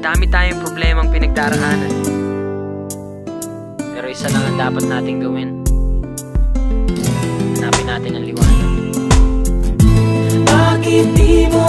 Madami tayong problemang pinagdaraanan, pero isa lang ang dapat nating gawin. Hanapin natin ang liwanag. Bakit di mo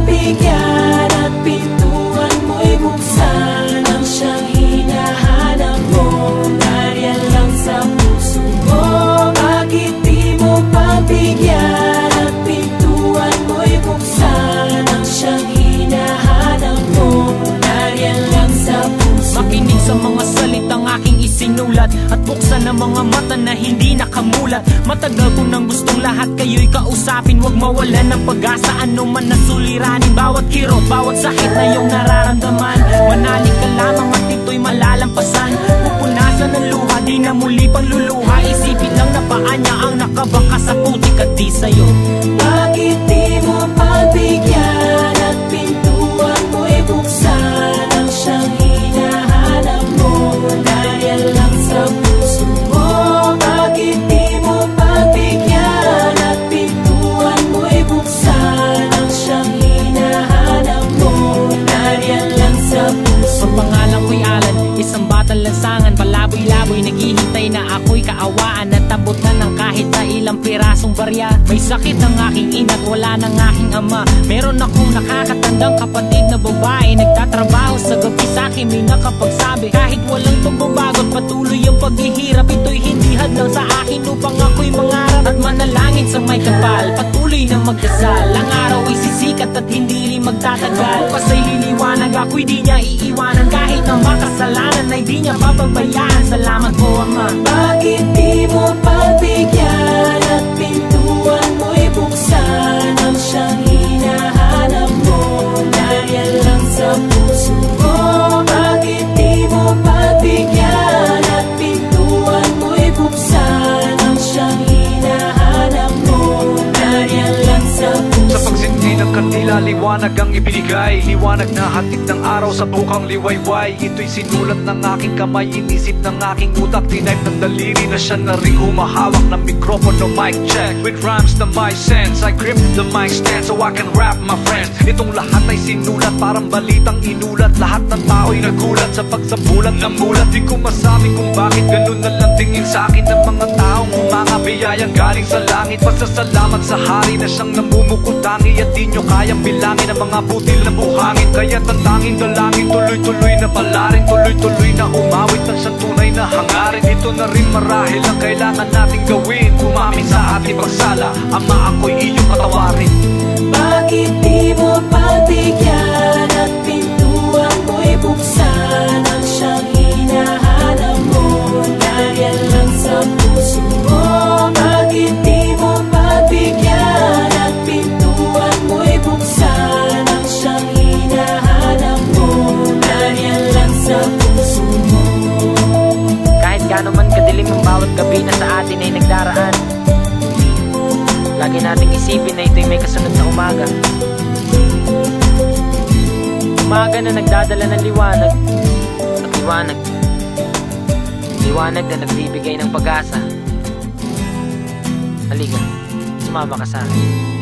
pagbigyan at pintuan mo'y buksan ang siyang hinahanap mo? Nariyan lang sa puso mo. Bakit di mo pagbigyan at pintuan mo'y buksan ang siyang hinahanap mo? Nariyan lang sa puso mo. Makinig sa mga salitang aking isinulat at buksan ang mga mata na hindi nakamulat. Matagal ko nang gustong lahat kayo'y kausapin. Huwag mawalan ng pag-asa, ano man nasuliranin. Bawat kirot, bawat sakit na iyong nararamdaman, manalig ka lamang at ito'y malalampasan. Pupunasan ng luha, di na muli panluluha. Isipin lang na paa niya ang nakabaka sa putik at di sa'yo. Bakit di mo pagbigyan at pintuan mo'y buksan ang siyang hinahanap mo? Nariyan lang sa puso mo. Bakit di mo pagbigyan at pintuan mo'y buksan ang siyang hinahanap mo? Nariyan lang sa puso mo. Ang pangalan ko'y Alan, isang batang lansangan. Palaboy-laboy, naghihintay na ako'y kaawaan at abutan ng kahit na ilang pirasong barya. May sakit ang aking ina't wala ng aking ama. Meron akong nakakatandang kapatid na babae, nagtatrabaho sa gabi sa'kin, may nakapagsabi kahit walang pagbabago at patuloy ang paghihirap, ito'y hindi hadlang sa akin upang ako'y mangarap at manalangin sa may kapal. Patuloy na magdasal, ang araw ay sisikat at hindi rin magtatagal. Bukas ay liliwanag, ako'y di niya iiwanan. Kahit na makasalanan ay di niya pababayaan. Salamat po, Ama. Bakit di mo pagbigyan at pintuan mo'y buksan ang siyang hinahanap mo? Nariyan lang sa puso mo. Bakit di mo pagbigyan at pintuan mo'y buksan ang siyang hinahanap mo? Nariyan lang sa puso mo. Sa pagsindi ng kandila, liwanag ang ibinigay. Liwanag na hatid ng araw sa bukang liwayway. Ito'y sinulat ng aking kamay, inisip ng aking utak, tinipe ng daliri na siya na rin humahawak ng mikropono. Mic check, with rhymes na my sense, I grip the mic stand so I can rap my friends. Itong lahat ay sinulat, parang balitang inulat. Lahat ng tao'y nagulat sa pagsambulat ng mulat. Di ko masabi kung bakit ganun na lang tingin sa akin ng mga taong humanga. Biyayang galing sa langit, pasasalamat sa hari na siyang namumukutangi. At di nyo kayang bilangin ang mga butil na buhangin. Kaya't ang tanging dalangin, tuloy-tuloy na palarin, tuloy-tuloy na umawit ng siyang tunay na hangarin. Ito na rin marahil ang kailangan nating gawin, umamin sa ating pagsala. Ama, ako'y iyong patawarin. Bakit di mo pagbigyan at pintuan mo'y buksan ang siyang hinahanap mo? Nariyan lang sa puso mo. Bakit di mo pagbigyan at pintuan mo'y buksan ang siyang hinahanap mo? Nariyan lang sa puso mo. Kahit gaano man kadilim ang bawat gabi na sa atin ay nagdaraan, lagi nating isipin na ito'y may kasunod na umaga. Umaga na nagdadala ng liwanag at liwanag. Liwanag na nagbibigay ng pag-asa. Halika, sumama ka sa akin.